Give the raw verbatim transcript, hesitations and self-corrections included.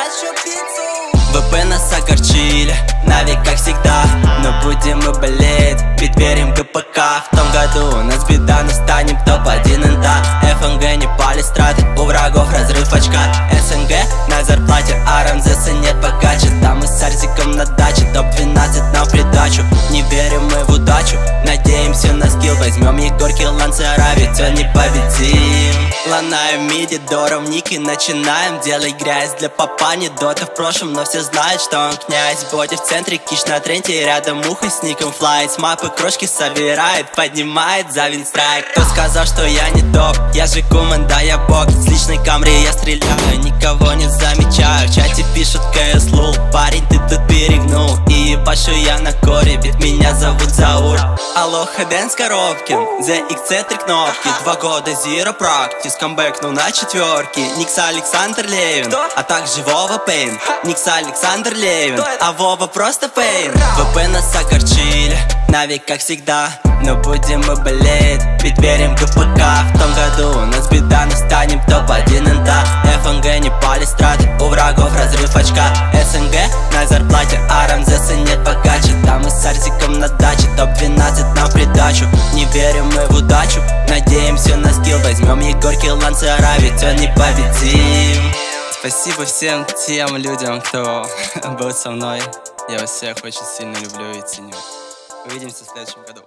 хочу пиццу. ВП нас огорчили, Нави как всегда, но будем мы болеть, ведь верим ГПК. В том году у нас беда, но станем топ один инта. ФНГ не пали страты, у врагов разрыв очка. СНГ на зарплате, а Рамзеса нет богаче. Там мы с Арзиком на даче, топ двенадцать нам в придачу. Не верим мы в удачу, надеемся на скилл. Возьмем Егорки, Лансера, ведь он непобедим. Ланаем миди, дором ники, начинаем делать грязь. Для папа не дота в прошлом, но все знают, что он князь. Боди в центре, киш на тренде, рядом муха с ником флайт. С мапы крошки собирает, поднимает за винстрайк. Кто сказал, что я не топ? Я же Куман, да я бог. С личной камеры я стреляю, никого не замечаю. В чате пишут КС лул, парень ты тут перегнул. И ебашу я на коре, ведь меня зовут Заур. Алоха Дэнс Коробкин, зе икс си три кнопки. Два года зиро практис, камбэкнул на четверке. Никс Александр Левин, а также Вова Пейн. Никс Александр Левин, а Вова просто Пейн. ВП нас огорчили, Нави как всегда, но будем мы болеть, ведь верим ГПК. В том году у нас беда, но станем топ один инта. ФНГ не пали страты, у врагов разрыв очка. СНГ на зарплате, а Рамзеса нет богаче. Там мы с Арзиком на даче, топ двенадцать нам в придачу. Не верим мы в удачу, надеемся на скилл. Возьмем Егорки, Лансера, ведь он непобедим. Спасибо всем тем людям, кто был со мной. Я вас всех очень сильно люблю и ценю. Увидимся в следующем году.